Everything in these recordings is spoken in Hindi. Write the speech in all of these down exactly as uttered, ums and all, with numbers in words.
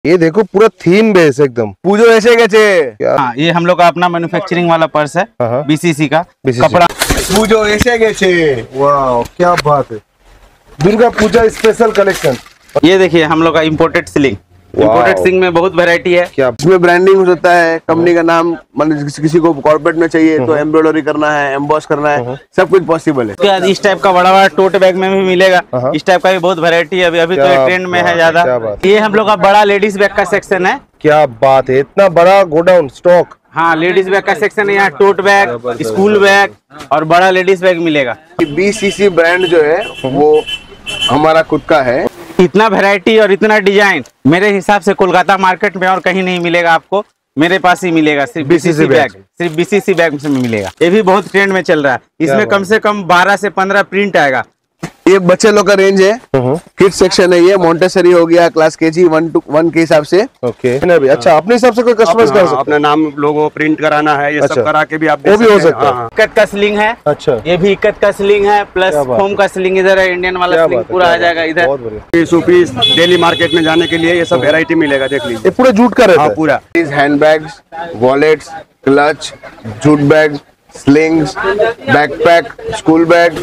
ये देखो पूरा थीम बेस एकदम पूजो ऐसे कैसे। हाँ, ये हम लोग का अपना मैन्युफैक्चरिंग वाला पर्स है बीसीसी का बीसीसी। कपड़ा। पूजो ऐसे कैसे, वाह क्या बात है। Durga Puja special collection. ये देखिए हम लोग का इम्पोर्टेड सिलिंग। इम्पोर्टेड सिलिंग में बहुत वैरायटी है। क्या इसमें ब्रांडिंग हो सकता है, कंपनी का नाम, मतलब किसी को कॉर्पोरेट में चाहिए तो एम्ब्रॉयडरी करना है, एम्बॉस करना है, सब कुछ पॉसिबल है। उसके बाद इस टाइप का बड़ा बड़ा टोट बैग में भी मिलेगा। इस टाइप का भी बहुत वैरायटी है। अभी अभी तो ये ट्रेंड में है ज्यादा। ये हम लोग का बड़ा लेडीज बैग का सेक्शन है। क्या बात है, इतना बड़ा गोडाउन स्टॉक। हाँ, लेडीज बैग का सेक्शन है। यहाँ टोट बैग, स्कूल बैग और बड़ा लेडीज बैग मिलेगा। बीसीसी ब्रांड जो है वो हमारा खुद का है। इतना वैरायटी और इतना डिजाइन मेरे हिसाब से कोलकाता मार्केट में और कहीं नहीं मिलेगा आपको, मेरे पास ही मिलेगा। सिर्फ बीसीसी बैग, सिर्फ बीसीसी बैग में मिलेगा। ये भी बहुत ट्रेंड में चल रहा है। इसमें कम से कम बारह से पंद्रह प्रिंट आएगा। ये बच्चे लोग का रेंज है, किड्स सेक्शन है। ये मोंटेसरी हो गया, class KG one two one के हिसाब से। ओके अच्छा, अपने हिसाब से कोई कस्टमाइज कर सकते अपना नाम लोगो प्रिंट कराना है, ये अच्छा। सब करा के भी आप वो भी हो सकता है। इक्कत का स्लिंग है। अच्छा, ये भी इक्कत का स्लिंग है, प्लस फोम का स्लिंग इधर है। इंडियन वाला स्लिंग पूरा आ जाएगा इधर। बहुत बढ़िया। पीस डेली मार्केट में जाने के लिए ये सब वेरायटी मिलेगा, देख लीजिए। ये पूरा जूट का रहता है पूरा। Handbags, wallets, clutch, jute bag, slings, backpack, school bag,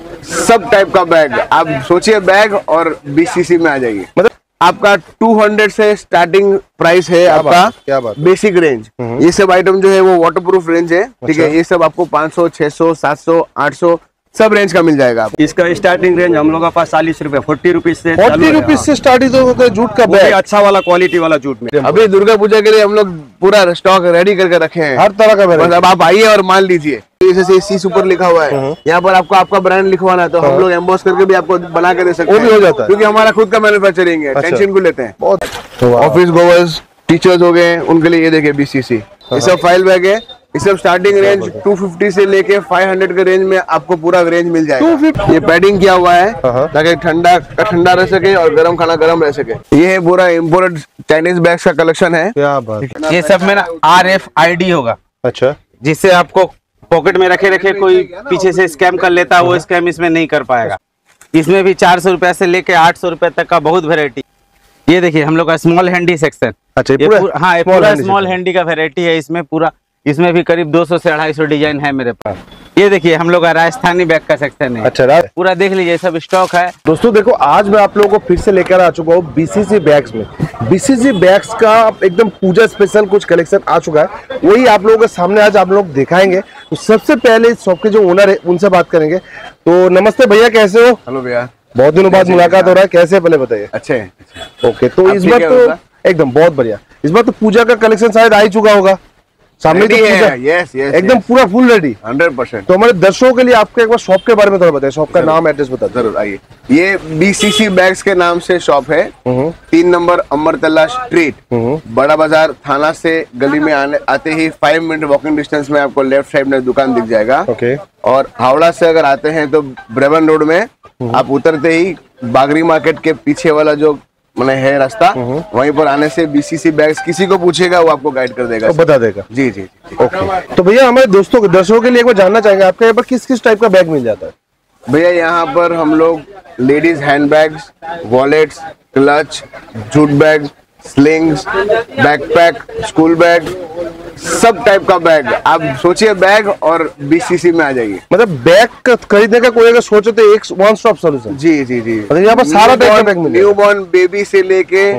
सब टाइप का बैग। आप सोचिए बैग और बीसीसी में आ जाइए। मतलब आपका दो सौ से स्टार्टिंग प्राइस है आपका। क्या बात, बेसिक रेंज। ये सब आइटम जो है वो वाटरप्रूफ रेंज है, ठीक है। ये सब आपको पाँच सौ, छह सौ, सात सौ, आठ सौ सब रेंज का मिल जाएगा। इसका स्टार्टिंग रेंज हम लोग के पास चालीस रुपए फोर्टी रुपीज से फोर्टी रुपीज से स्टार्टिंग तो होता है जूट का बैग। अच्छा वाला क्वालिटी वाला जूट में। अभी दुर्गा पूजा के लिए हम लोग पूरा स्टॉक रेडी करके रखे हैं, हर तरह का बस अब आप आइए और मान लीजिए। जैसे सी सुपर लिखा हुआ है, यहाँ पर आपको आपका ब्रांड लिखवाना है तो हम लोग एम्बॉस करके भी आपको बना के दे सकते हैं। वो भी हो जाता है क्योंकि हमारा खुद का मैन्युफैक्चरिंग है। अच्छा। टेंशन को लेते हैं। बहुत ऑफिस गोवर्स, टीचर्स हो गए, उनके लिए ये देखिए बीसीसी। ये सब फाइल बैग है। ये सब स्टार्टिंग रेंज दो सौ पचास से लेके पाँच सौ के रेंज में आपको पूरा रेंज मिल जाएगा। दो सौ पचास ये पैडिंग किया हुआ है ताकि ठंडा का ठंडा रह सके और गर्म खाना गर्म रह सके। ये है पूरा इम्पोर्टेड चाइनीज बैग्स का कलेक्शन है। क्या बात। ये सब में ना आर एफ आई डी होगा। अच्छा, जिससे आपको पॉकेट में रखे रखे कोई पीछे से स्कैम कर लेता है, वो स्कैम इसमें नहीं कर पाएगा। इसमें भी चार सौ रुपए से लेके आठ सौ रुपए तक का बहुत वेरायटी। ये देखिए हम लोग का स्मॉल हैंडी सेक्शन। अच्छा, ये पूरा, हाँ, ये पूरा स्मॉल हैंडी का वेरायटी है। इसमें पूरा इसमें भी करीब दो सौ से अढ़ाई सौ डिजाइन है मेरे पास। ये देखिए हम लोग का राजस्थानी बैग का सेक्शन है। अच्छा, पूरा देख लीजिए, सब स्टॉक है। दोस्तों देखो, आज मैं आप लोगों को फिर से लेकर आ चुका हूँ बीसीसी बैग्स में। बीसीसी बैग्स का एकदम पूजा स्पेशल कुछ कलेक्शन आ चुका है, वही आप लोगों के सामने आज आप लोग दिखाएंगे। तो सबसे पहले इस शॉप के जो ओनर है उनसे बात करेंगे। तो नमस्ते भैया, कैसे हो? हेलो भैया, बहुत दिनों बाद मुलाकात हो रहा है, कैसे पहले बताइए। अच्छे। ओके, तो इस बार तो एकदम बहुत बढ़िया। इस बार तो पूजा का कलेक्शन शायद आ ही चुका होगा सामने। तो पूजा यस यस एकदम पूरा फुल रेडी हंड्रेड परसेंट। तो हमारे दर्शकों के लिए आपके एक बार शॉप के बारे में थोड़ा बताइए, शॉप का नाम, एड्रेस बता दीजिए। जरूर आइए। ये बीसीसी बैग्स के नाम से शॉप है। तीन नंबर अमरतला स्ट्रीट, बड़ा बाजार थाना से गली में आने आते ही फाइव मिनट वॉकिंग डिस्टेंस में आपको लेफ्ट साइड में दुकान दिख जाएगा। ओके। और हावड़ा से अगर आते हैं तो ब्रेवन रोड में आप उतरते ही बागरी मार्केट के पीछे वाला जो मैंने है रास्ता, वहीं पर आने से बीसीसी बैग्स किसी को पूछेगा वो आपको गाइड कर देगा, तो बता देगा। जी जी जी। ओके, तो भैया हमारे दोस्तों के दर्शकों के लिए एक बार जानना चाहेंगे आपके यहाँ पर किस किस टाइप का बैग मिल जाता है? भैया यहाँ पर हम लोग ladies handbags, wallets, clutch, jute bag, slings, backpack, school bag, सब टाइप का बैग। आप सोचिए बैग और बीसीसी में आ जाइए। मतलब बैग खरीदने का कोई अगर सोचे तो एक वन स्टॉप सॉल्यूशन। जी जी जी। मतलब यहाँ पर सारा टाइप का बैग मिलेगा। न्यू बॉर्न बेबी से लेके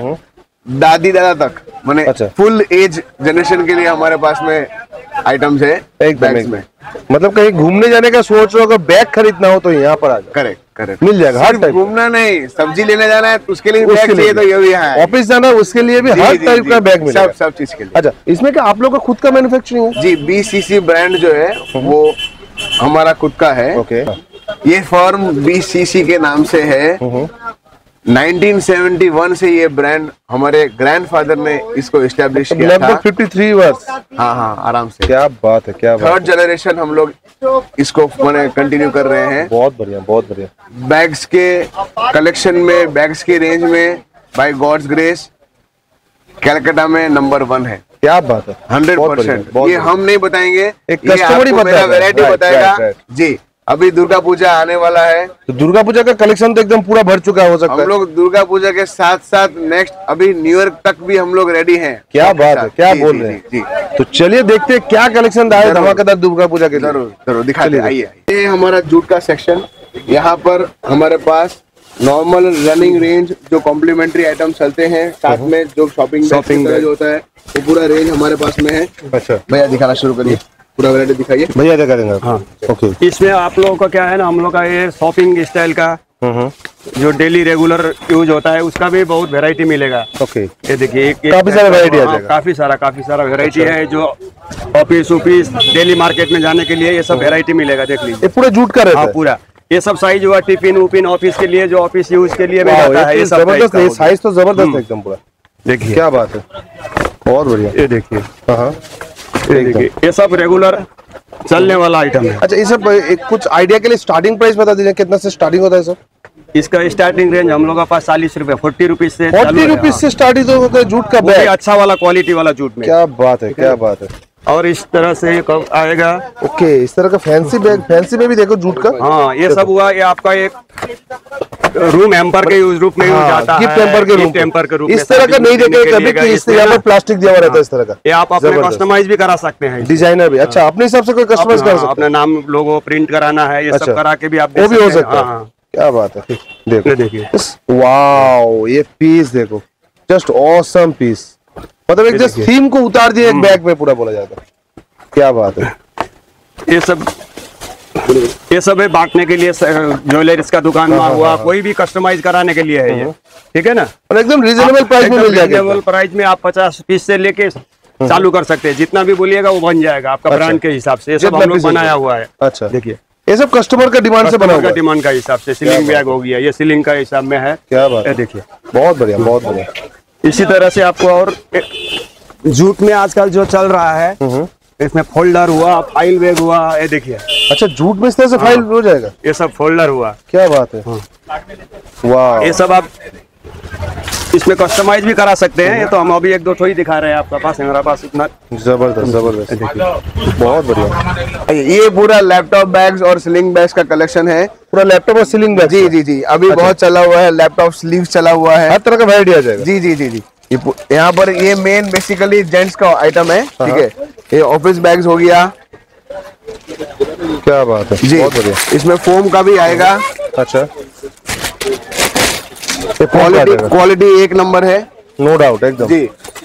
दादी दादा तक, माने अच्छा। फुल एज जनरेशन के लिए हमारे पास में आइटम्स है एक बैग्स में। मतलब कहीं घूमने जाने का सोच रहे हो, अगर बैग खरीदना हो तो यहाँ पर आ जाओ। करेक्ट करेक्ट, मिल जाएगा हर टाइप। घूमना नहीं, सब्जी लेने जाना है उसके लिए बैग चाहिए तो ये भी है। ऑफिस जाना है उसके लिए भी हर टाइप का बैग मिलेगा। सब सब चीज के लिए। अच्छा, इसमें क्या आप लोग का खुद का मैन्युफैक्चरिंग है? जी, बीसीसी ब्रांड जो है वो हमारा खुद का है। ओके। ये फर्म बीसीसी के नाम से है। नाइनटीन सेवेंटी वन से ये ब्रांड हमारे ग्रैंडफादर ने इसको एस्टेब्लिश किया था। लगभग तिरेपन वर्ष। हाँ हाँ, आराम से। क्या बात है, क्या बात। थर्ड जनरेशन हम लोग इसको मैंने कंटिन्यू कर रहे हैं। बहुत बढ़िया, बहुत बढ़िया। बैग्स के कलेक्शन में, बैग्स के रेंज में बाय गॉड्स ग्रेस कलकत्ता में नंबर वन है। क्या बात है, हंड्रेड परसेंट। ये हम नहीं बताएंगे, एक कस्टमर ही बताएगा, वैरायटी बताएगा। जी, अभी दुर्गा पूजा आने वाला है, तो दुर्गा पूजा का कलेक्शन तो एकदम पूरा भर चुका हो सकता हम है। लोग दुर्गा पूजा के साथ साथ नेक्स्ट अभी न्यू ईयर तक भी हम लोग रेडी हैं। क्या बात है, क्या जी, बोल जी, रहे हैं। जी, तो चलिए देखते हैं क्या कलेक्शन आया धमाकेदार दुर्गा पूजा के लिए। जरूर जरूर दिखा चलिए, आइए। ये हमारा जूट का सेक्शन, यहाँ पर हमारे पास नॉर्मल रनिंग रेंज जो कॉम्प्लीमेंट्री आइटम चलते हैं, साथ में जो शॉपिंग Shopping बैग जो होता है वो पूरा रेंज हमारे पास में है। अच्छा भैया दिखाना शुरू करिए, पूरा वैरायटी दिखाइए। भैया दिखा देंगे आप। हाँ। ओके। इसमें आप लोगों का क्या है ना, हम लोग का ये शॉपिंग स्टाइल का हम्म जो डेली रेगुलर यूज होता है उसका भी बहुत वैरायटी मिलेगा। ओके। ये देखिए एक काफी सारा variety आ हाँ, जाएगा। काफी सारा काफी सारा वैरायटी है जो ऑफिस ऑफिस डेली मार्केट में जाने के लिए ये सब वैरायटी मिलेगा, देख लीजिए। ये पूरा जूट का रहता हाँ है। पूरा ये सब साइज हुआ टिफिन उपिन ऑफिस के लिए जो ऑफिस यूज के लिए भी वाह, रहता है, ये ये तो सब जबरदस्त है, साइज साइज तो जबरदस्त है एकदम पूरा। देखिए क्या बात है, बहुत बढ़िया। ये देखिए, हाँ हाँ। ये देखिए ये सब रेगुलर चलने वाला आइटम है। अच्छा, ये सब एक कुछ आइडिया के लिए स्टार्टिंग प्राइस बता दीजिए, कितना से स्टार्टिंग होता है सर? इसका स्टार्टिंग रेंज हम लोग का पास चालीस रुपए फोर्टी रुपीज से चालू फोर्टी है, रुपीज हाँ। से स्टार्टिंग तो होता है जूट का वो भी बैग। अच्छा वाला क्वालिटी वाला जूट में। क्या बात है, क्या बात है। और इस तरह से ये कब आएगा। ओके, इस तरह का फैंसी बैग, फैंसी में भी देखो जूट का। हाँ ये सब हुआ, ये आपका एक रूम एम्पर के यूज रूप में यूज जाता है, गिफ्ट टेम्पर के रूप गिफ्ट टेम्पर के रूप में। में इस तरह का नहीं देखे कभी कि इस यहाँ पर प्लास्टिक दिया हुआ रहता है इस तरह का। ये आप अपने जबरदस्त। कस्टमाइज भी करा सकते हैं। डिजाइनर भी अच्छा अपने हिसाब से कोई कस्टमाइज कर हाँ, सकता अपना नाम लोगो प्रिंट कराना है, ये अच्छा। सब करा के भी आप दे है, वो भी हो सकते हैं। सकता हाँ, है। हाँ। क्या बात है, देखो ये देखिए वाओ, ये पीस देखो, जस्ट ऑसम पीस। मतलब एक जस्ट थीम को उतार दिया एक बैग में पूरा बोला जाता है। क्या बात है। ये सब ये सब है बांटने के लिए, ज्वेलरीज का दुकान में हुआ, कोई भी कस्टमाइज कराने के लिए है ये, ठीक है ना। और एकदम रिजनेबल प्राइस में मिल जाएगा। रिजनेबल प्राइस में आप पचास पीस से लेके चालू कर सकते हैं, जितना भी बोलिएगा वो बन जाएगा आपका अच्छा। ब्रांड के हिसाब से। ये सब जितना हम लोग piece बनाया होगा। हुआ है। अच्छा, देखिए ये सब कस्टमर का डिमांड से बना कस्टमर हुआ का है। डिमांड का हिसाब से सीलिंग बात बैग हो गया, ये सीलिंग का हिसाब में है। क्या बात ये है, देखिए बहुत बढ़िया, बहुत बढ़िया। इसी तरह से आपको और जूट में आजकल जो चल रहा है, इसमें फोल्डर हुआ, फाइल बैग हुआ, ये देखिए अच्छा, जूट में इस तरह से फाइल हो जाएगा। ये सब फोल्डर हुआ। क्या बात है, वाह। ये सब आप इसमें कस्टमाइज भी करा सकते हैं। ये तो हम अभी एक दो ठो ही दिखा रहे हैं आपके पास, हमारे पास इतना जबरदस्त, जबरदस्त, बहुत बढ़िया। ये पूरा लैपटॉप बैग्स और स्लिंग बैग्स का कलेक्शन है। पूरा लैपटॉप और सीलिंग बैग। जी जी जी, अभी बहुत चला हुआ है, लैपटॉप स्लीव चला हुआ है। हर तरह का वैरायटी आ जाएगा। जी जी जी जी, ये पु- यहाँ पर ये मेन बेसिकली जेंट्स का आइटम है, ठीक है। ये ऑफिस बैग्स हो गया। क्या बात है, जी, बहुत बढ़िया। इसमें फोम का भी आएगा। अच्छा, क्वालिटी क्वालिटी एक नंबर है, नो डाउट एकदम। जी।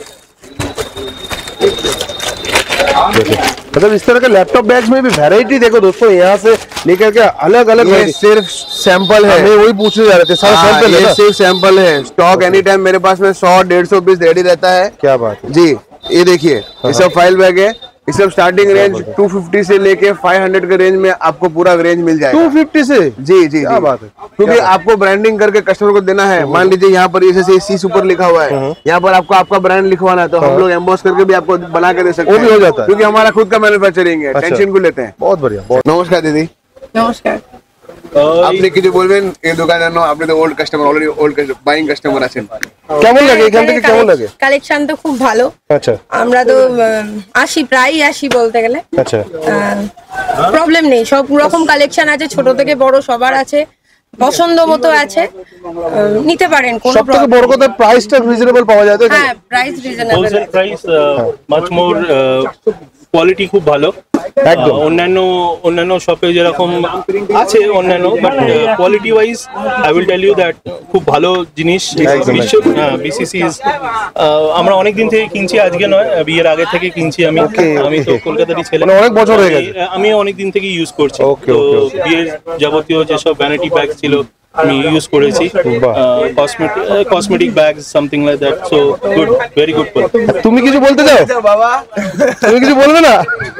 देखो, मतलब इस तरह के लैपटॉप बैग्स में भी वैरायटी देखो दोस्तों, यहाँ से लेकर के अलग अलग ये सिर्फ सैंपल है। हमें वही पूछने जा रहे थे, सारा हाँ, सैंपल है ये ना? सिर्फ सैंपल है। स्टॉक एनी टाइम मेरे पास में सौ डेढ़ सौ पीस रेडी रहता है। क्या बात है, जी, ये देखिए ये सब फाइल बैग है। ये सब स्टार्टिंग रेंज दो सौ पचास से लेके पाँच सौ के रेंज में आपको पूरा रेंज मिल जाएगा। टू फिफ्टी से। जी जी क्या जी, बात है, क्योंकि आपको ब्रांडिंग करके कस्टमर को देना है। मान लीजिए यहाँ पर जैसे सी सुपर लिखा हुआ है, यहाँ पर आपको आपका ब्रांड लिखवाना है, तो हम लोग एम्बॉस करके भी आपको बना के दे सकते वो हैं। भी हो जाता है। क्योंकि हमारा खुद का मैन्युफैक्चरिंग है, अच्छा। टेंशन को लेते हैं। बहुत बढ़िया, बहुत। नमस्कार दीदी, নমস্কার। আপনি কিছু বলবেন এই দোকানের জন্য? আপনি তো old customer, already old buying customer আছেন। কেমন লাগে এখান থেকে, কেমন লাগে? কালেকশন তো খুব ভালো। আচ্ছা আমরা তো আহ, আসি প্রায়ই আসি বলতে গেলে, আচ্ছা, প্রবলেম নেই। সব রকম কালেকশন আছে, ছোট থেকে বড় সবার আছে, পছন্দ মতো আছে, আহ, নিতে পারেন কোনো সব থেকে প্রবলেম। বড় কথা প্রাইসটা রিজনেবল পাওয়া যায় তো এখানে? হ্যাঁ, price reasonable. Wholesale price much more quality খুব ভালো। একদম। আহ, অন্যান্য অন্যান্য শপে যেরকম আছে অন্যান্য, but quality wise I will tell you that খুব ভালো জিনিস। বিসিসি আমরা অনেক দিন থেকে কিনছি, আজকে নয়, বিয়ের আগে থেকে কিনছি আমি। আমি তো কলকাতারই ছেলে, মানে অনেক বছর হয়ে গেছে। আমি- আমি অনেক দিন থেকে ইউজ করছি। Okay, তো okay, okay. বিয়ের যাবতীয় যেসব ভ্যানিটি ব্যাগ ছিল আমি ইউজ করেছি, বাহ। Cosmetic cosmetic bag something like that. So good, very good quality. তুমি কিছু বলতে চাও? বাবা তুমি কিছু বলবে না?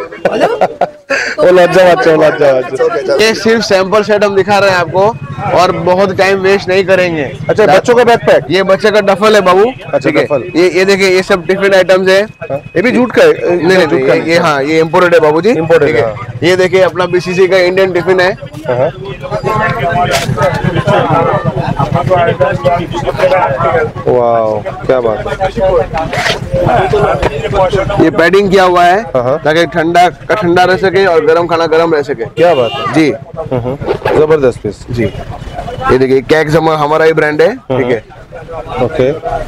ও লজ্জা পাচ্ছে, ও লজ্জা পাচ্ছে। ये सिर्फ सैंपल सेट हम दिखा रहे हैं आपको, और बहुत टाइम वेस्ट नहीं करेंगे। अच्छा, बच्चों का बैकपैक। ये बच्चे का डफल है बाबू। अच्छा, ठीक है, डफल। ये ये देखिए, ये सब टिफिन आइटम्स है। ये भी जूट का है? नहीं नहीं, जूट नहीं का ये, ये हाँ ये इम्पोर्टेड है बाबूजी। Imported ठीक है, है, ये देखिए अपना बीसीसी का इंडियन टिफिन है। हाँ। वाओ क्या बात है। ये पैडिंग किया हुआ है हाँ। ताकि ठंडा का ठंडा रह सके और गर्म खाना गर्म रह सके। क्या बात है जी जबरदस्त पीस। जी ये देखिए कैक्स हमारा ही ब्रांड है, ठीक है। ओके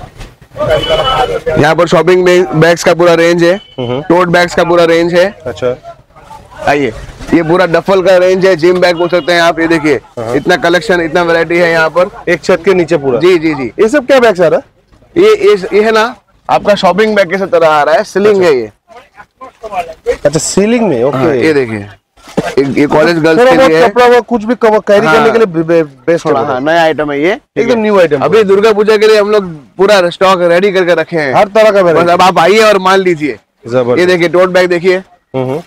यहाँ पर शॉपिंग बैग्स का पूरा रेंज है, टोट बैग्स का पूरा रेंज है। अच्छा आइए ये पूरा डफल का रेंज है, जिम बैग बोल सकते हैं आप। ये देखिए इतना कलेक्शन, इतना वैरायटी है यहाँ पर एक छत के नीचे पूरा। जी जी जी ये सब क्या बैग आ रहा है? ये ये ये है ना आपका शॉपिंग बैग के तरह आ रहा है, स्लिंग है ये। अच्छा सीलिंग में ओके। हाँ, ये देखिए ये कॉलेज गर्ल्स थोड़ा के बहुत लिए है। कपड़ा वो कुछ भी कवर कैरी हाँ। करने के लिए बेस्ट थोड़ा है। हाँ, नया आइटम है ये, एकदम न्यू आइटम। अभी दुर्गा पूजा के लिए हम लोग पूरा स्टॉक रेडी करके रखे हैं, हर तरह का बस variety। अब आप आइए और मान लीजिए। जबरदस्त। ये देखिए टोट बैग देखिए, हम्म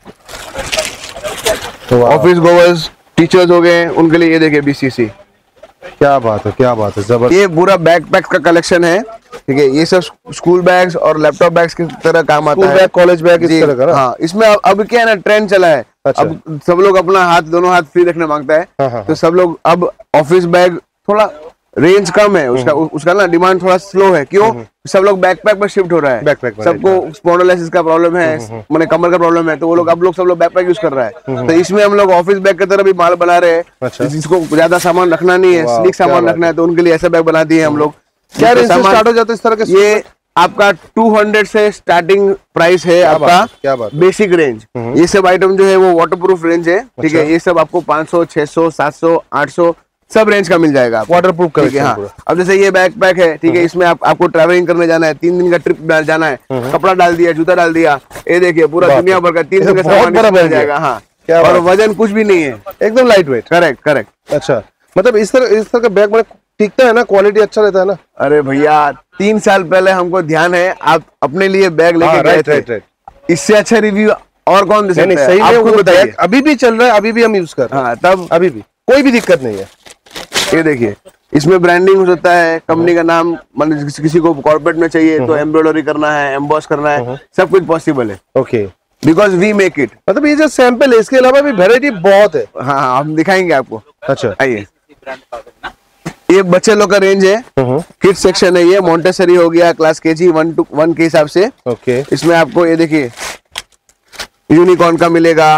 ऑफिस गोवर्स टीचर्स हो गए उनके लिए। ये देखिए बीसीसी, क्या बात है क्या बात है जबरदस्त। ये पूरा बैकपैक का कलेक्शन है, ठीक है। ये सब स्कूल बैग्स और लैपटॉप बैग्स की तरह काम आता स्कूल है। बैग कॉलेज बैग इस जी, तरह का ना। हाँ इसमें अब, अब क्या है ना ट्रेंड चला है। अच्छा। अब सब लोग अपना हाथ दोनों हाथ फ्री रखने मांगता है, हाँ, हाँ, तो सब लोग अब ऑफिस बैग थोड़ा रेंज कम है उसका, उसका ना डिमांड थोड़ा स्लो है। क्यों? सब लोग बैकपैक पर शिफ्ट हो रहा है। बैकपैक पर, सबको स्पॉन्डिलोसिस का प्रॉब्लम है, मैंने कमर का प्रॉब्लम है, तो वो लोग अब लोग सब लोग बैकपैक यूज कर रहा है। तो इसमें हम लोग ऑफिस बैग की तरह भी माल बना रहे हैं। अच्छा। जिसको ज्यादा सामान रखना नहीं है, वाह, स्लिक क्या सामान बात रखना है, तो उनके लिए ऐसा बैग बना दिए हम लोग। क्या रेंज से सामान- स्टार्ट हो जाता है इस तरह के? ये आपका टू हंड्रेड से स्टार्टिंग प्राइस है बात आपका, है, क्या बात है। Basic range. ये सब आइटम जो है वो वाटरप्रूफ रेंज है, ठीक है। ये सब आपको पाँच सौ, छह सौ, सात सौ, आठ सौ सब रेंज का मिल जाएगा आपको। वाटरप्रूफ ठीक है, कलेक्शन हाँ। पूरा। अब जैसे ये बैग पैक है, ठीक है, इसमें आप, आपको ट्रैवलिंग करने जाना है, तीन दिन का ट्रिप जाना है, कपड़ा डाल दिया, जूता डाल दिया, ये देखिए पूरा बाप दुनिया रे। भर का तीन ये दिन का तो बहुत सामान बड़ा इसमें मिल बैग है। जाएगा। हाँ क्या और बात वजन कुछ भी नहीं है, एकदम लाइट वेट। Correct correct. अच्छा मतलब इस तरह इस तरह का बैग में टिकता है ना, क्वालिटी अच्छा रहता है ना। अरे भैया तीन साल पहले हमको ध्यान है आप अपने लिए बैग लेके हाँ, गए राइट, थे, राइट, राइट। इससे अच्छा रिव्यू और कौन दे नहीं नहीं सकता सही है? में आपको वो बताइए। बैग अभी भी चल रहा है, अभी भी हम यूज कर रहे हैं। हाँ तब अभी भी कोई भी दिक्कत नहीं है। ये देखिए इसमें ब्रांडिंग हो सकता है, कंपनी का नाम, मतलब किसी, किसी को कॉर्पोरेट में चाहिए तो एम्ब्रॉयडरी करना है, एम्बॉस करना है, सब कुछ पॉसिबल है, okay because we make it. मतलब ये जो सैंपल है, इसके अलावा भी वैरायटी बहुत है। हाँ हाँ हम दिखाएंगे आपको, अच्छा आइए। ये बच्चे लोग का रेंज है, किड्स सेक्शन है, ये मोंटेसरी हो गया, class KG one two one के हिसाब से। ओके इसमें आपको ये देखिए यूनिकॉर्न का मिलेगा,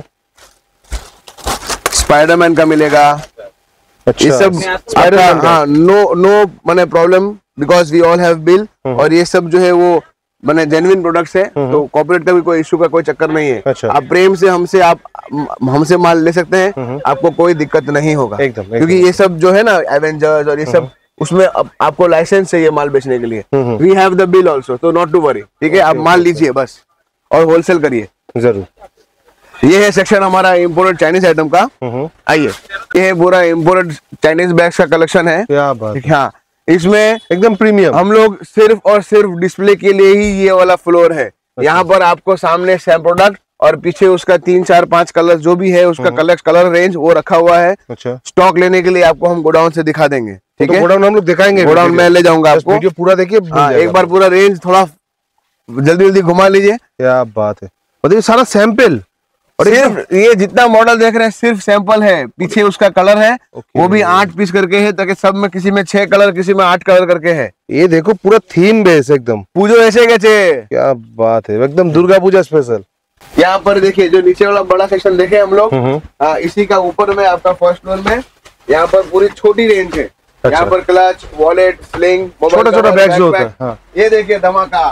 स्पाइडरमैन का मिलेगा। अच्छा ये सब स्पाइडरमैन का। हाँ नो नो माने problem, because we all have bill. और ये सब जो है वो माने जेन्युइन प्रोडक्ट्स है, तो कॉर्पोरेट का भी कोई इशू का कोई चक्कर नहीं है। अच्छा। आप प्रेम से हमसे आप हमसे माल ले सकते हैं, आपको कोई दिक्कत नहीं होगा। एकदम, एकदम। क्योंकि ये सब जो है ना एवेंजर्स और ये सब, उसमें अब आपको लाइसेंस चाहिए माल बेचने के लिए। We have the bill also, तो नॉट टू वरी, ठीक है। आप माल लीजिए बस और होलसेल करिए। जरूर। ये है सेक्शन हमारा इम्पोर्टेड चाइनीज आइटम का। आइए ये है पूरा इम्पोर्टेड चाइनीज बैग्स का कलेक्शन है। क्या बात ठीक है, हाँ इसमें एकदम प्रीमियम। हम लोग सिर्फ और सिर्फ डिस्प्ले के लिए ही ये वाला फ्लोर है। यहाँ पर आपको सामने सेम प्रोडक्ट और पीछे उसका तीन चार पांच कलर जो भी है उसका कलर कलर रेंज वो रखा हुआ है। अच्छा स्टॉक लेने के लिए आपको हम गोडाउन से दिखा देंगे, ठीक तो है। गोडाउन हम लोग दिखाएंगे, गोडाउन में ले जाऊंगा आपको, वीडियो पूरा देखिए। हाँ एक बार पूरा रेंज थोड़ा जल्दी जल्दी घुमा लीजिए। क्या बात है, मतलब ये सारा सैंपल। और सिर्फ ये जितना मॉडल देख रहे हैं सिर्फ सैंपल है, पीछे उसका कलर है, वो भी आठ पीस करके है, ताकि सब में किसी में छह कलर किसी में आठ कलर करके है। ये देखो पूरा थीम बेस एकदम। पूजो ऐसे कैसे। क्या बात है, एकदम दुर्गा पूजा स्पेशल। यहाँ पर देखिए जो नीचे वाला बड़ा सेक्शन देखे हम लोग, हाँ इसी का ऊपर में आपका फर्स्ट फ्लोर में यहाँ पर पूरी छोटी रेंज है। यहाँ पर क्लच, वॉलेट, स्लिंग, छोटा छोटा बैग जो होता है। हाँ। ये देखिए धमाका,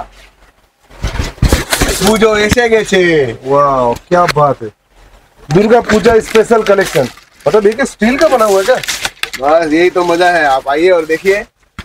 पूजो ऐसे कैसे। वाह क्या बात है, दुर्गा पूजा स्पेशल कलेक्शन। मतलब ये स्टील का बना हुआ है क्या? बस यही तो मजा है, आप आइए और देखिए।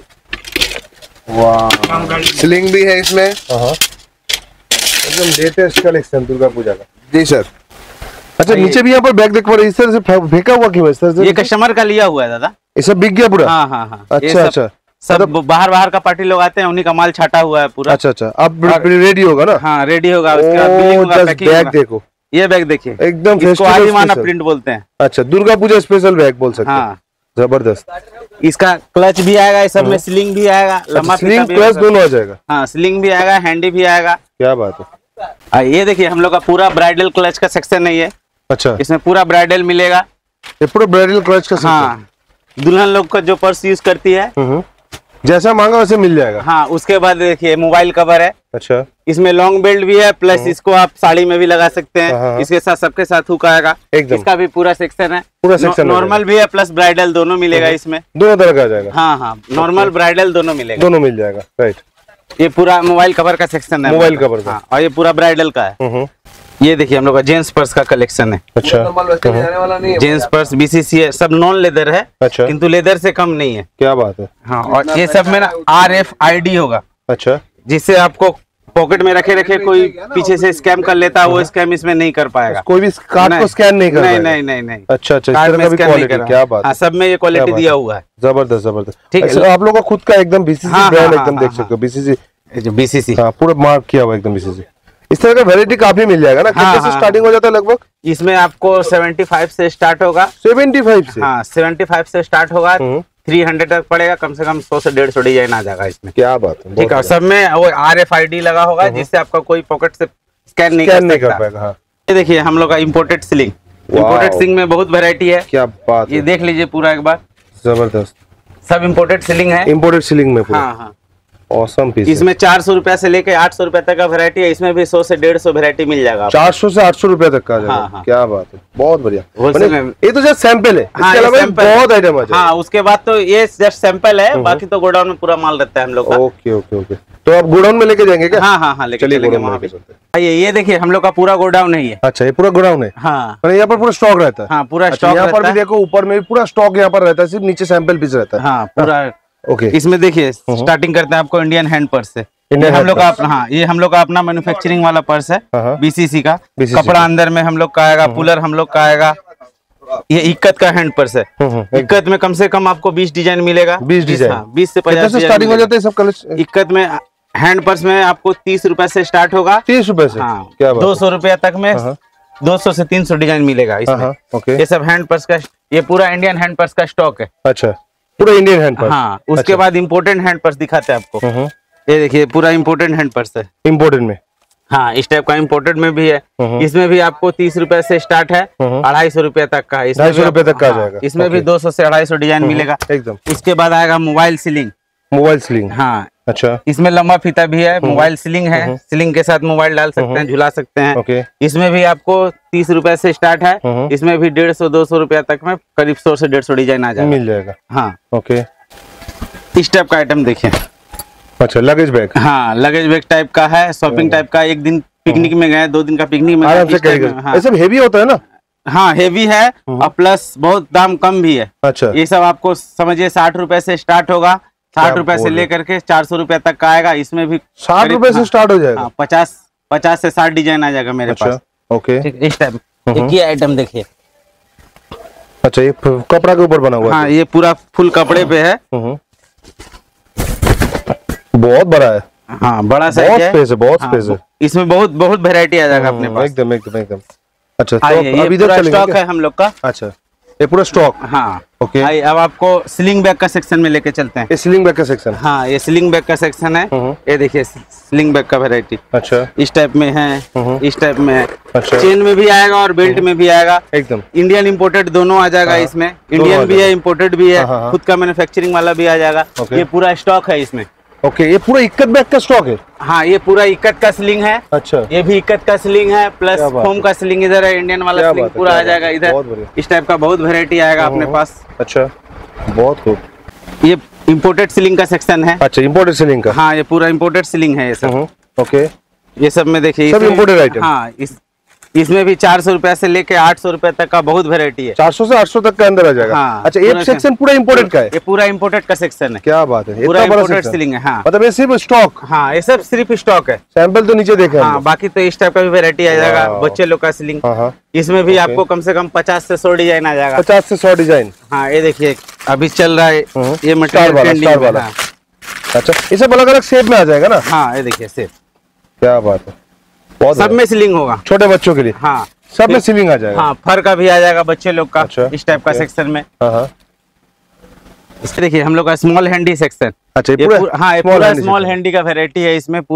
वाह स्लिंग भी है इसमें। एकदम लेटेस्ट कलेक्शन दुर्गा पूजा का। जी सर। अच्छा नीचे भी यहाँ पर बैग देख पा रहे हैं, इस तरह से फे- फेंका हुआ क्यों है इस तरह से? ये कस्टमर का लिया हुआ है दादा। ये सब बिक गया पूरा? हाँ हाँ हाँ। ये अच्छा सब- अच्छा सब बाहर बाहर का पार्टी लोग आते हैं, उन्हीं का माल छाटा हुआ है पूरा। अच्छा अच्छा अब रेडी होगा ना? हाँ रेडी होगा, उसके बाद बिलिंग ओ, होगा, just पैकिंग बैग होगा। देखो ये बैग देखिए, एकदम इसको festival आदिमाना special। प्रिंट बोलते हैं। अच्छा दुर्गा पूजा स्पेशल बैग बोल सकते हैं। हाँ जबरदस्त। इसका क्लच भी आएगा, इस सब में स्लिंग भी आएगा, लंबा फीता स्लिंग भी प्लस आएगा। दोनों आ जाएगा। हाँ स्लिंग भी आएगा, हैंडी भी आएगा। क्या बात है। आ, ये देखिए हम लोग का पूरा ब्राइडल क्लच का सेक्शन नहीं है, अच्छा इसमें पूरा ब्राइडल मिलेगा। ये पूरा ब्राइडल क्लच का सेक्शन। हाँ दुल्हन लोग का जो पर्स यूज करती है। हम्म, जैसा मांगा वैसे मिल जाएगा। हाँ, उसके बाद देखिए मोबाइल कवर है। अच्छा, इसमें लॉन्ग बेल्ट भी है, प्लस इसको आप साड़ी में भी लगा सकते हाँ, हाँ। हैं। इसके साथ सबके साथ हुक आएगा। एकदम। इसका भी पूरा सेक्शन है, पूरा सेक्शन नॉर्मल भी है प्लस ब्राइडल दोनों मिलेगा इसमें। दोनों तरह का आ जाएगा। हाँ हाँ, नॉर्मल ब्राइडल दोनों मिलेगा। दोनों मिल जाएगा, राइट। ये पूरा मोबाइल कवर का सेक्शन है। मोबाइल कवर का। हाँ, और ये पूरा ब्राइडल का है। हम्म, ये देखिए हम लोग का जेंट्स पर्स का कलेक्शन है। अच्छा, जेंट्स पर्स बीसीसी है, सब नॉन लेदर है, अच्छा, किंतु लेदर से कम नहीं है। क्या बात है। हाँ, और ये सब में ना आर एफ आई डी होगा, अच्छा, जिससे आपको पॉकेट में रखे रखे कोई पीछे से स्कैम कर लेता है, वो स्कैम इसमें नहीं कर पाएगा। कोई भी कार्ड को स्कैन नहीं कर नहीं पाएगा। नहीं नहीं नहीं। अच्छा अच्छा, इस कार्ड तरह में का भी स्कैन नहीं क्वालिटी, कर क्या रहा। बात हाँ, है। सब में ये क्या क्वालिटी बात दिया है। हुआ है। जबरदस्त जबरदस्त। ठीक है। अच्छा, आप लोगों का खुद का एकदम बीसीसी हाँ, ब्रांड हाँ, एकदम हाँ, देख हाँ, सकते हो, बीसीसी। ये जो बीसीसी, हाँ, पूरा मार्क किया हुआ एकदम बीसीसी। इस तरह का वैरायटी काफी मिल जाएगा ना। हाँ, कितने से हाँ, स्टार्टिंग हो जाता है लगभग? इसमें आपको पचहत्तर से स्टार्ट होगा। पचहत्तर से? हाँ, पचहत्तर से स्टार्ट होगा, हम्म। तीन सौ तक पड़ेगा। कम से कम सौ से डेढ़ सौ डिजाइन आ जाएगा इसमें। क्या बात है। ठीक है, सब में वो आर एफ आई डी लगा होगा, जिससे आपका कोई पॉकेट से स्कैन नहीं स्कैन कर नहीं कर सकता। पाएगा। हाँ, ये देखिए हम लोग का इम्पोर्टेड सिलिंग। इम्पोर्टेड सिलिंग में बहुत वैरायटी है। क्या बात ये है, देख लीजिए पूरा एक बार, जबरदस्त। सब इम्पोर्टेड सिलिंग है। इम्पोर्टेड सीलिंग में पूरा हाँ हाँ, ऑसम पीस। इसमें चार सौ रुपया से लेके आठ सौ रुपया तक का वैरायटी है। इसमें भी सौ से डेढ़ सौ वैरायटी मिल जाएगा आपको। चार सौ से आठ सौ रुपया तक का आ हाँ, जाएगा। हाँ। क्या बात है, बहुत बढ़िया। Wholesale मैंने- में- ये तो जस्ट सैंपल है, हाँ, इसके ये अलावा sample है। बहुत आइटम आ जाएगा। हाँ, उसके बाद तो ये जस्ट सैंपल है, बाकी तो गोडाउन में पूरा माल रहता है हम लोग का। ओके ओके ओके, तो आप गोडाउन में लेके जाएंगे क्या? हाँ हाँ हाँ, लेके चलिए चलेंगे गोडाउन में वहाँ पे। लेके चलते हैं। ये ये देखिए हम लोग का पूरा गोडाउन है ये। अच्छा, ये पूरा गोडाउन है। हाँ मतलब यहाँ पर पूरा स्टॉक रहता है। हाँ, पूरा अच्छा, स्टॉक यहाँ पर रहता भी है। देखो, ऊपर में भी पूरा स्टॉक यहाँ पर रहता है, सिर्फ नीचे सैंपल पीस रहता है। हाँ, पूरा। ओके, इसमें देखिए स्टार्टिंग करते हैं आपको इंडियन हैंड पर्स से। Indian ये हम hand लोग का purse। अपना, हाँ, ये हम लोग का अपना मैन्युफैक्चरिंग वाला पर्स है, हाँ, हाँ। बीसीसी का। B C C कपड़ा का। अंदर में हम लोग का आएगा, पुलर हम लोग का आएगा। ये इक्कत का हैंड पर्स है। हम्म, हम्म, इक्कत में कम से कम आपको बीस डिजाइन मिलेगा। बीस डिजाइन। हाँ, बीस से कितने पचास से स्टार्टिंग हो जाते हैं सब कलर? इक्कत में हैंड पर्स में आपको तीस रुपए से स्टार्ट होगा। तीस रुपए से? हाँ, क्या बात दो है। सौ रुपया तक में हाँ, दो सौ से तीन सौ डिजाइन मिलेगा हाँ, इसमें। हाँ, ओके। ये सब हैंड पर्स का, ये पूरा इंडियन हैंड पर्स का स्टॉक है। अच्छा, पूरा इंडियन हैंड पर्स। हाँ, उसके बाद इम्पोर्टेंट हैंड पर्स दिखाते हैं आपको। हम्म, ये देखिए पूरा इम्पोर्टेंट हैंड पर्स है। इम्पोर्टेड में? हाँ, इस टाइप का इम्पोर्टेड में भी है। हम्म। इसमें भी आपको तीस रुपए से स्टार्ट है, हम्म। अढ़ाई सौ रुपए तक का। इसमें ढाई सौ भी रुपए आप- तक का आ हाँ, जाएगा। इसमें भी ओके। दो सौ से अढ़ाई सौ डिजाइन मिलेगा। एकदम। इसके बाद आएगा मोबाइल सीलिंग। Mobile sling? हाँ, अच्छा, इसमें लंबा फीता भी है, मोबाइल सीलिंग है। सीलिंग के साथ मोबाइल डाल सकते हैं, झुला सकते हैं। ओके। इसमें भी आपको तीस रुपए से स्टार्ट है। हम्म। इसमें भी डेढ़ सौ दो सौ रुपया तक में करीब सौ से डेढ़ सौ डिजाइन आ जाएगा। मिल जाएगा। हाँ, ओके, इस टाइप का आइटम देखिए। अच्छा, लगेज बैग हाँ, लगेज बैग टाइप का है, शॉपिंग टाइप का। एक दिन पिकनिक में गए, दो दिन का पिकनिक में गए, आराम से इस टाइप कैरी में, कर। हाँ। ये सब हेवी होता है ना? हाँ, हेवी है और प्लस बहुत दाम कम भी है। अच्छा, ये सब आपको समझिए साठ रुपए से स्टार्ट होगा, साठ क्या रुपए से बोल रहे लेकर के चार सौ रुपए तक का आएगा। इसमें भी साठ करीब- रुपए से हाँ, स्टार्ट हो जाएगा? हाँ, पचास पचास से साठ डिजाइन आ जाएगा मेरे अच्छा, पास। ओके। ठीक, इस टाइप एक ये आइटम देखिए। अच्छा, ये फ- कपड़ा के ऊपर बना हुआ हाँ, है? ये पूरा फुल कपड़े पे है। हम्म, बहुत बड़ा है, हाँ, बड़ा बहुत साइज है। स्पेस है, बहुत हाँ, स्पेस है। इसमें बहुत बहुत वेरायटी आ जाएगा अपने हम्म, पास। एकदम एकदम एकदम। अच्छा, तो आइए, ये अब इधर पूरा चलेंगे स्टॉक क्या? है हम लोग का। अच्छा, ये पूरा स्टॉक। हाँ, ओके। आइए, अब आपको स्लिंग बैग का सेक्शन में लेके चलते हैं। ये स्लिंग बैग का सेक्शन? हाँ, ये स्लिंग बैग का सेक्शन है। हम्म। ये देखिए स्लिंग बैग का वैरायटी अच्छा, इस टाइप में है, हम्म। इस टाइप में है। अच्छा। चेन में भी आएगा और बेल्ट में भी आएगा। एकदम। इंडियन इंपोर्टेड दोनों आ जाएगा हाँ, इसमें। दोनों आ इंडियन भी जाएगा। है, इंपोर्टेड भी है, हाँ, हाँ, हाँ। खुद का मैन्युफैक्चरिंग वाला भी आ जाएगा। ओके। ये पूरा स्टॉक है इसमें। ओके, ये पूरा इक्कत बैग का स्टॉक है? हाँ, ये पूरा इक्कत का स्लिंग है। अच्छा, ये भी इक्कत का स्लिंग है, प्लस क्या बात फोम है। का स्लिंग इधर है, इंडियन वाला क्या स्लिंग बात है, पूरा क्या आ जाएगा बात है, इधर। बहुत बढ़िया। इस टाइप का बहुत वेरायटी आएगा अपने हम्म। पास। अच्छा, बहुत खूब। ये इम्पोर्टेड स्लिंग का सेक्शन है। अच्छा, इम्पोर्टेड स्लिंग का? हाँ, ये पूरा इम्पोर्टेड स्लिंग है ये सब। हम्म, ओके। ये सब में देखिए, सब इसमें- imported item? हाँ, इस इसमें भी चार सौ रुपए से लेके आठ सौ रुपए तक का बहुत वेरायटी है। चार सौ से आठ सौ तक का अंदर आ जाएगा? हाँ, अच्छा, पूरा एक सेक्शन पूरा इम्पोर्टेड का है? ये पूरा इम्पोर्टेड का सेक्शन है। क्या बात है, पूरा इतना बड़ा इम्पोर्टेड section? सीलिंग है। हाँ, मतलब ये सिर्फ स्टॉक? हाँ, ये सब सिर्फ स्टॉक है। सैंपल तो नीचे देखे हम हाँ, लोग। बाकी तो इस टाइप का भी वेरायटी आ जाएगा। वाह। बच्चे लोग का सीलिंग, हाँ हाँ, इसमें भी ओके। आपको कम से कम पचास से सौ डिजाइन आ जाएगा। पचास से सौ डिजाइन? हाँ, ये देखिए अभी चल रहा है हम्म, ये स्टार मटेरियल वाला, ट्रेंडिंग स्टार में। वाला। हाँ, अच्छा, ये सब अलग अलग शेप में आ जाएगा ना? हाँ, ये देखिए सिर्फ क्या बात है, बहुत सब बढ़िया। में सीलिंग होगा। छोटे बच्चों के लिए हाँ, सब में सीलिंग आ जाएगा? हाँ, फर का भी आ जाएगा बच्चे लोग का। अच्छा, इस टाइप का ओके। सेक्शन में। हाँ हाँ। इस देखिए हम लोग का स्मॉल हैंडी सेक्शन। अच्छा, ये ये पूरा पूरा हाँ, ये small पूरा handy स्मॉल section। हैंडी का वेरायटी है। इसमें पूरा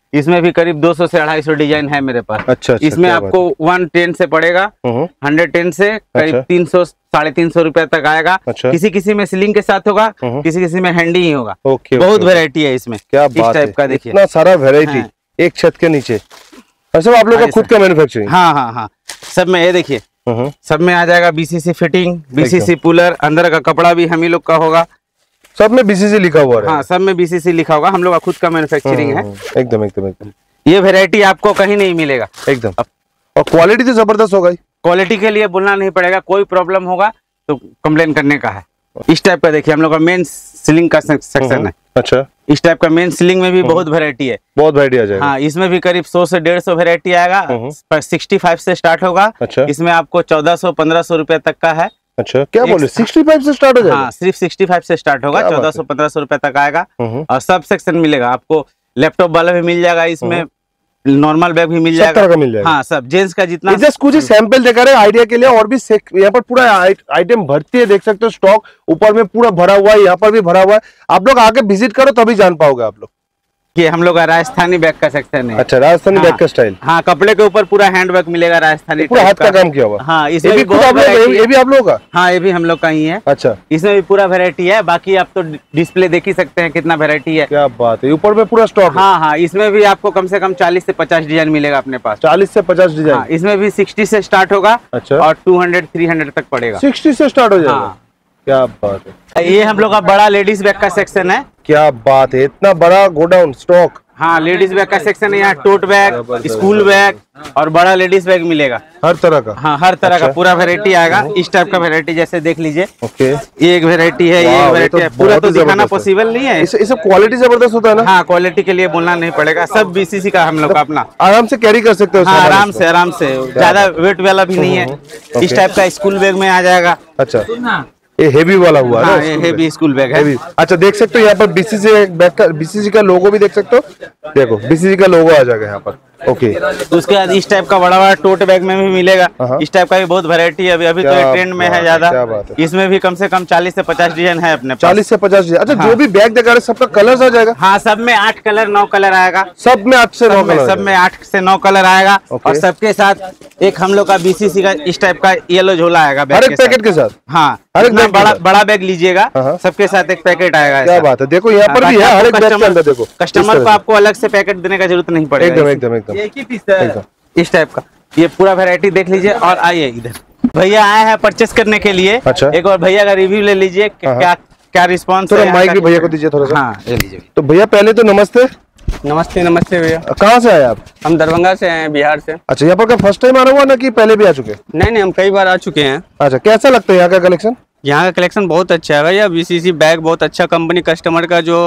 इसमें भी करीब दो सौ से अढ़ाई सौ डिजाइन है मेरे पास। अच्छा, अच्छा, इसमें क्या आपको वन टेन से पड़ेगा, हम्म, हंड्रेड टेन से करीब अच्छा। तीन सौ साढ़े तीन सौ रुपए तक आएगा। अच्छा। किसी किसी में सीलिंग के साथ होगा, हम्म। किसी किसी में हैंडी ही होगा। ओके, बहुत ओके, वैरायटी है इसमें। क्या इस बात टाइप का है, देखिए, इतना सारा वेरायटी हाँ। एक छत के नीचे। और सब आप लोगों का हाँ, खुद का मैन्युफैक्चरिंग? हाँ हाँ हाँ, सब में ये देखिए, हम्म, सब में आ जाएगा बीसीसी फिटिंग, बीसीसी कूलर, अंदर का कपड़ा भी हम ही लोग का होगा। सब में बीसीसी लिखा हुआ है? हाँ, सब में बीसीसी लिखा होगा, हम लोग का खुद का मैन्युफैक्चरिंग है। एकदम एकदम एकदम, ये वैरायटी आपको कहीं नहीं मिलेगा एकदम। और क्वालिटी तो जबरदस्त होगा। क्वालिटी के लिए बोलना नहीं पड़ेगा, कोई प्रॉब्लम होगा तो कंप्लेन करने का है। इस टाइप का देखिए, हम लोग का मेन सीलिंग का सेक्शन है। अच्छा, इस टाइप का मेन सीलिंग में भी बहुत वैरायटी है। बहुत वैरायटी आ जाएगा। हाँ, इसमें भी करीब सौ से डेढ़ सौ वैरायटी आएगा। सिक्सटी फाइव से स्टार्ट होगा। अच्छा। इसमें आपको चौदह सौ पंद्रह सौ रुपए तक का है। अच्छा, क्या एक- बोले सिक्सटी फाइव से स्टार्ट हो जाएगा? हाँ, सिर्फ सिक्सटी फाइव से स्टार्ट होगा, क्या बात चौदह सौ पंद्रह सौ रुपए तक आएगा। हम्म। और सब सेक्शन मिलेगा आपको, लैपटॉप वाला भी मिल जाएगा इसमें, नॉर्मल बैग भी मिल सब जाएगा। तरह का मिल जाएगा। हाँ, सब जेंट्स का जितना। जस्ट कुछ सैंपल दिखा रहे आइडिया के लिए, और भी सेक- यहाँ पर पूरा आइटम भरती है, देख सकते हो स्टॉक ऊपर में पूरा भरा हुआ है, यहाँ पर भी भरा हुआ है। आप लोग आके विजिट करो तभी जान पाओगे आप लोग। कि हम लोग का राजस्थानी बैग का सेक्शन है। अच्छा, राजस्थानी हाँ, बैग का स्टाइल, हाँ, कपड़े के ऊपर पूरा हैंड बैग मिलेगा राजस्थानी पूरा हाथ टाइप का काम किया हुआ। हाँ, ये इसमें भी भी खुद बहुत आप लोग, variety ये भी आप लोगों का? हाँ, ये भी हम लोग का ही है। अच्छा, इसमें भी पूरा वैरायटी है। बाकी आप तो डिस्प्ले देख ही सकते हैं कितना वैरायटी है। क्या बात है, ऊपर में पूरा स्टॉक है। हाँ हाँ, इसमें भी आपको कम से कम चालीस से पचास डिजाइन मिलेगा अपने पास। चालीस से पचास हाँ, डिजाइन। इसमें भी सिक्सटी से स्टार्ट होगा। अच्छा। और टू हंड्रेड थ्री हंड्रेड तक पड़ेगा। सिक्सटी से स्टार्ट हो जाएगा। हाँ। क्या बात है, ये हम लोग का बड़ा लेडीज बैग का सेक्शन है। क्या बात है, इतना बड़ा गोडाउन स्टॉक। हाँ, लेडीज बैग का सेक्शन है। यहाँ टोट बैग, स्कूल बैग और बड़ा लेडीज बैग मिलेगा। हर तरह का। हाँ, हर तरह अच्छा। का पूरा वैरायटी आएगा। इस टाइप का वैरायटी जैसे देख लीजिए, ओके, ये एक वैरायटी है, ये वाह, एक ये वैरायटी तो है। पूरा बहुत तो ही दिखाना जबरदस्त है। पॉसिबल नहीं है। इस इसे क्वालिटी जबरदस्त होता है ना? हाँ, क्वालिटी के लिए बोलना नहीं पड़ेगा, सब बीसीसी का हम लोग का अपना। आराम से कैरी कर सकते हो हाँ, सामान आराम इसको। से आराम से, ज्यादा वेट वाला भी नहीं है। ओके। इस टाइप का स्कूल बैग में आ जाएगा। अच्छा, ये हेवी वाला हुआ हाँ, ना? ये हेवी स्कूल बैग है। हेवी। अच्छा, देख सकते हो यहाँ पर बीसीसी बैग का, बीसीसी का लोगो भी देख सकते हो। देखो, बीसीसी का लोगो आ जाएगा यहाँ पर। ओके, उसके बाद इस टाइप का बड़ा बड़ा टोट बैग में भी मिलेगा। हाँ। इस टाइप का भी बहुत वैरायटी है। अभी अभी तो क्या ये ट्रेंड में बात है है, ज्यादा। क्या बात है। इसमें भी कम से कम चालीस से पचास डिजाइन है अपने पास। चालीस से पचास डिजाइन। अच्छा, हाँ। जो भी बैग दिखा रहे सबका कलर आ जाएगा? हाँ, सब में आठ कलर नौ कलर आएगा। सब में आठ से नौ सब में, कलर सब में आठ से नौ कलर आएगा। ओके। और सबके साथ एक हम लोग का बीसीसी का इस टाइप का येलो झोला आएगा बैग हर एक पैकेट के साथ। हाँ, हर एक जितना बैग के बड़ा साथ। बड़ा बैग लीजिएगा, हाँ, हाँ। सबके साथ एक पैकेट आएगा। क्या ऐसा। बात है, देखो यहाँ पर हाँ, भी है, ताकि हर एक आपको बैग के कस्टमर- अंदर देखो। इस कस्टमर तरह को से। आपको अलग से पैकेट देने का जरूरत नहीं पड़ेगा। एकदम एकदम एकदम एक ही पीस है। एकदम। इस टाइप का ये पूरा वैरायटी देख लीजिए। और आइए इधर, भैया आए हैं परचेस करने के लिए। अच्छा। एक और भैया का रिव्यू ले लीजिए, हाँ, क्या क्या रिस्पॉन्स थोड़ा माइक भी भैया को दीजिए थोड़ा सा। हाँ, ले लीजिए। तो भैया पहले तो नमस्ते, नमस्ते नमस्ते भैया। कहाँ से आए आप? हम दरभंगा से हैं, बिहार से। अच्छा, यहाँ पर क्या फर्स्ट टाइम आ रहा हुआ ना कि पहले भी आ चुके? नहीं नहीं, हम कई बार आ चुके हैं। अच्छा, कैसा लगता है यहाँ का कलेक्शन? यहाँ का कलेक्शन बहुत अच्छा है भैया। बीसीसी बैग बहुत अच्छा कंपनी, कस्टमर का जो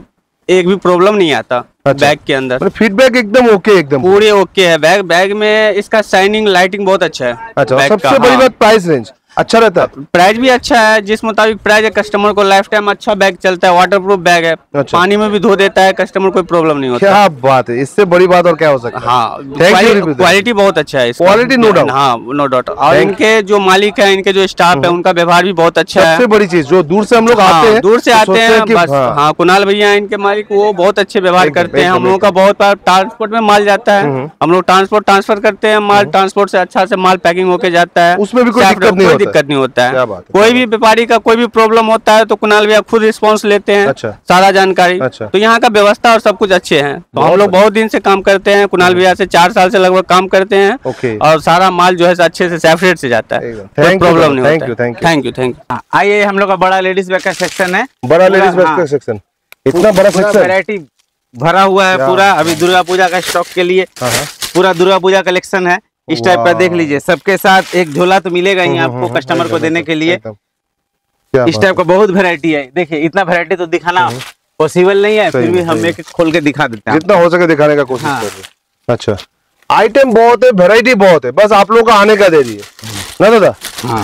एक भी प्रॉब्लम नहीं आता अच्छा। बैग के अंदर। मतलब फीडबैक एकदम ओके, एकदम पूरे ओके है बैग। बैग में इसका शाइनिंग लाइटिंग बहुत अच्छा है। अच्छा। और बैग सबसे का, बड़ी हाँ। बात प्राइस रेंज अच्छा रहता है। प्राइस भी अच्छा है, जिस मुताबिक प्राइस है कस्टमर को लाइफ टाइम अच्छा बैग चलता है। वाटर प्रूफ बैग है, अच्छा। पानी में भी धो देता है कस्टमर, कोई प्रॉब्लम नहीं होता। क्या बात है, इससे बड़ी बात और क्या हो सकता है? हाँ, Thank you, quality Ripu। Quality बहुत अच्छा है इसका। Quality, no doubt। हाँ, नो डाउट। और Thank इनके जो मालिक है, इनके जो स्टाफ है, उनका व्यवहार भी बहुत अच्छा है। सबसे बड़ी चीज जो दूर से हम लोग हाँ, आते हैं, दूर से तो आते सोचते हैं कि- बस। हाँ। हाँ, कुणाल भैया इनके मालिक, वो बहुत अच्छे व्यवहार एकदम, करते हैं। एकदम, हम लोगों का बहुत बार ट्रांसपोर्ट में माल जाता है, हम लोग ट्रांसपोर्ट ट्रांसफर करते हैं माल, ट्रांसपोर्ट से अच्छा से माल पैकिंग होके जाता है। उसमें भी कोई साफ- दिक्कत नहीं कोई होता है। दिक्कत नहीं होता क्या है। बात है, कोई क्या भी व्यापारी का कोई भी प्रॉब्लम होता है तो कुणाल भैया खुद रिस्पॉन्स लेते हैं। अच्छा। सारा जानकारी। अच्छा। तो यहाँ का व्यवस्था और सब कुछ अच्छे हैं। तो हम बहुत लोग बहुत दिन से काम करते हैं, कुणाल भैया से चार साल से लगभग काम करते हैं। ओके। और सारा माल जो है अच्छे से सेफ रेट से जाता है, एकदम। कोई Thank you, प्रॉब्लम brother. नहीं Thank होता you, है। thank you. Thank you thank you. हाँ, आइए, हम लोग का बड़ा लेडीज बैग का सेक्शन है। बड़ा पूरा- लेडीज बैग हाँ, का सेक्शन, इतना बड़ा पूरा सेक्शन। वैरायटी भरा हुआ है क्या पूरा। अभी दुर्गा पूजा का स्टॉक के लिए हाँ, हाँ। पूरा दुर्गा पूजा कलेक्शन है। इस टाइप का वाह। देख लीजिए, सबके साथ एक झोला तो मिलेगा ही आपको कस्टमर को एकदम, देने के लिए। एकदम। क्या इस बात टाइप का बहुत वैरायटी है। देखिए, इतना वैरायटी तो दिखाना पॉसिबल नहीं है, सही फिर भी है, हम सही एक एक खोल के दिखा देते है। हैं। जितना हो सके दिखाने का कोशिश हाँ। कर रहे हैं। अच्छा, आइटम बहुत है, वैरायटी बहुत है, बस आप लोगों का आने का दे दिए ना दादा। हाँ,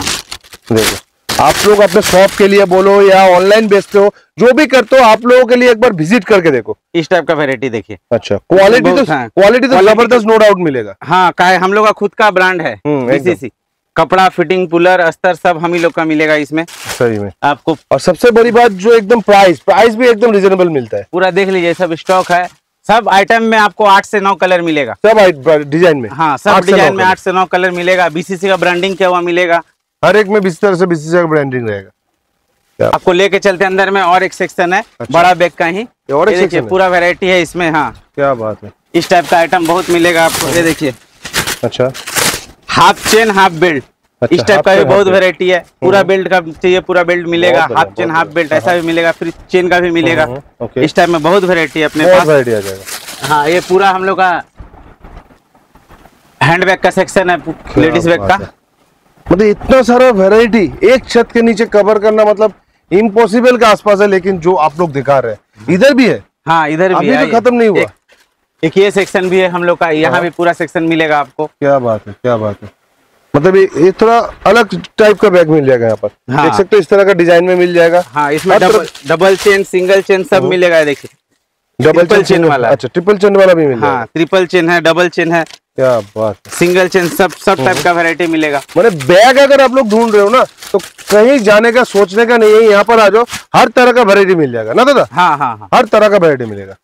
देखो, आप लोग अपने शॉप के लिए बोलो या ऑनलाइन बेचते हो, जो भी करते हो, आप लोगों के लिए एक बार विजिट करके देखो। इस टाइप का वैरायटी देखिए। अच्छा, क्वालिटी तो बहुत- हाँ। क्वालिटी तो Quality- जबरदस्त नो डाउट मिलेगा। हाँ, का है, हम लोग का खुद का ब्रांड है हम्म, एकदम। बीसीसी। कपड़ा, फिटिंग, पुलर, अस्तर सब हम ही लोग का मिलेगा इसमें सही में। आपको। और सबसे बड़ी बात जो एकदम प्राइस प्राइस भी एकदम रिजनेबल मिलता है। पूरा देख लीजिए, सब स्टॉक है, सब आइटम में आपको आठ से नौ कलर मिलेगा। सब डिजाइन में? हाँ, सब डिजाइन में आठ से नौ कलर मिलेगा। बीसीसी का ब्रांडिंग किया हुआ मिलेगा। हर एक में इस तरह से बीसीसी का ब्रांडिंग रहेगा। आपको लेके चलते अंदर में और एक सेक्शन है। अच्छा। बड़ा बैग का ही और एक देखिए, पूरा वैरायटी है इसमें। हाँ, क्या बात है। इस टाइप का आइटम बहुत मिलेगा आपको। ये देखिए, अच्छा, हाफ चेन हाफ बेल्ट। अच्छा, इस टाइप का भी बहुत वैरायटी है। पूरा हम्म। बेल्ट का चाहिए, पूरा बेल्ट मिलेगा। हाफ चेन हाफ बेल्ट ऐसा भी मिलेगा, फिर चेन का भी मिलेगा। इस टाइप में बहुत वैरायटी है अपने पास। वैरायटी आ जाएगा। हाँ, ये पूरा हम लोग का हैंड बैग का सेक्शन है, लेडीज बैग का। मतलब इतना सारा वैरायटी एक छत के नीचे कवर करना मतलब इम्पॉसिबल के आसपास है, लेकिन जो आप लोग दिखा रहे हैं इधर भी है। हाँ, इधर भी अभी है। तो खत्म नहीं हुआ। एक, एक ये सेक्शन भी है हम लोग का, यहाँ भी पूरा सेक्शन मिलेगा आपको। क्या बात है, क्या बात है। मतलब ये, ये थोड़ा अलग टाइप का बैग मिल जाएगा यहाँ पर। हाँ। देख सकते हो इस तरह का डिजाइन में मिल जाएगा। हाँ, इसमें double double chain, single chain सब मिलेगा। देखिए, डबल ट्रिपल चेन वाला। अच्छा, ट्रिपल चेन वाला भी मिल जाएगा। हाँ, ट्रिपल चेन है, डबल चेन है, क्या बात है। सिंगल चेन, सब सब टाइप का वैरायटी मिलेगा। मतलब बैग अगर आप लोग ढूंढ रहे हो ना, तो कहीं जाने का सोचने का नहीं है, यहाँ पर आ जाओ, हर तरह का वैरायटी मिल जाएगा ना दादा। हाँ हाँ हाँ, हर तरह का वैरायटी मिलेगा।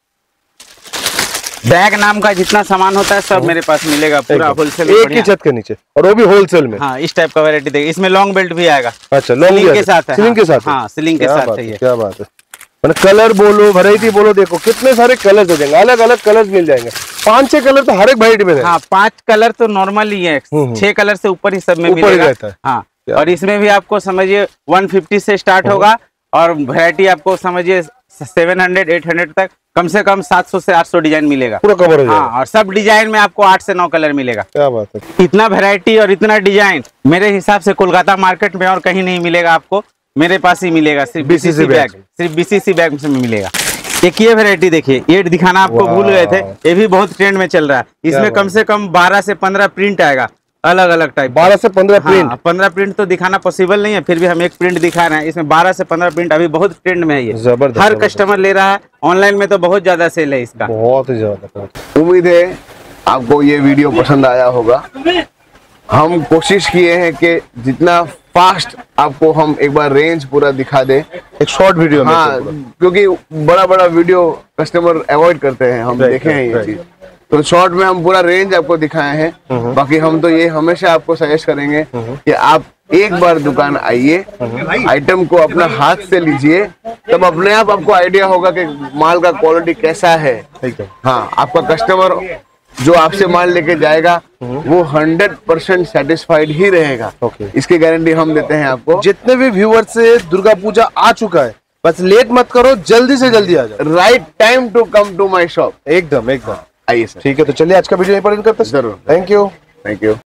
बैग नाम का जितना सामान होता है सब मेरे पास मिलेगा, पूरा होलसेल में। एक ही छत के नीचे, और वो भी होलसेल में। हाँ, इस टाइप का वैरायटी देखिए। इसमें लॉन्ग बेल्ट भी आएगा। अच्छा, लॉन्ग सिलिंग के साथ है। सिलिंग के साथ। हाँ, सिलिंग के साथ है ये। क्या बात है। मतलब कलर बोलो, वैरायटी बोलो, देखो कितने सारे कलर्स हो जाएंगे, अलग अलग कलर्स मिल जाएंगे। पांच छह कलर तो हर एक वैरायटी में रहेगा। हाँ, पांच कलर तो नॉर्मल ही है, छह कलर से ऊपर ही सब में मिलेगा। रहता है। हाँ, और इसमें भी आपको समझिए वन फिफ्टी से स्टार्ट होगा, और वैरायटी आपको समझिए सेवन हंड्रेड एट हंड्रेड तक, कम से कम सात सौ से आठ सौ डिजाइन मिलेगा। पूरा कवर हो जाएगा। हाँ, और सब डिजाइन में आपको आठ से नौ कलर मिलेगा। क्या बात है। इतना वैरायटी और इतना डिजाइन मेरे हिसाब से कोलकाता मार्केट में और कहीं नहीं मिलेगा आपको, मेरे पास ही मिलेगा। सिर्फ बीसीसी बैग, सिर्फ बीसीसी बैग में मिलेगा। एक ये वैरायटी देखिए, ये दिखाना आपको भूल गए थे, ये भी बहुत ट्रेंड में चल रहा है। इसमें कम से कम बारह से पंद्रह प्रिंट आएगा, अलग अलग टाइप। बारह से पंद्रह प्रिंट। पंद्रह प्रिंट तो दिखाना पॉसिबल नहीं है, फिर भी हम एक प्रिंट दिखा रहे हैं। इसमें बारह से पंद्रह प्रिंट अभी बहुत ट्रेंड में है। ये जबरदस्त, हर कस्टमर ले रहा है। ऑनलाइन में तो बहुत ज्यादा सेल है इसका, बहुत ही ज्यादा। उम्मीद है आपको ये वीडियो पसंद आया होगा। हम कोशिश किए हैं कि जितना फास्ट आपको हम एक बार रेंज पूरा दिखा दे, एक शॉर्ट वीडियो में। हाँ, क्योंकि बड़ा बड़ा वीडियो कस्टमर अवॉइड करते हैं, हम देखे हैं ये चीज। तो शॉर्ट में हम पूरा रेंज आपको दिखाए हैं। बाकी हम तो ये हमेशा आपको सजेस्ट करेंगे कि आप एक बार दुकान आइए, आइटम को अपना हाथ से लीजिए, तब अपने आप आपको आइडिया होगा कि माल का क्वालिटी कैसा है। हाँ, आपका कस्टमर जो आपसे माल लेके जाएगा वो हंड्रेड परसेंट सेटिस्फाइड ही रहेगा। इसकी गारंटी हम देते हैं आपको। जितने भी व्यूअर्स से दुर्गा पूजा आ चुका है, बस लेट मत करो, जल्दी से जल्दी आ जाओ। Right time to come to my shop. एकदम एकदम। आइए सर। ठीक है, तो चलिए आज का वीडियो यहीं पर एंड करते हैं। जरूर। Thank you. Thank you.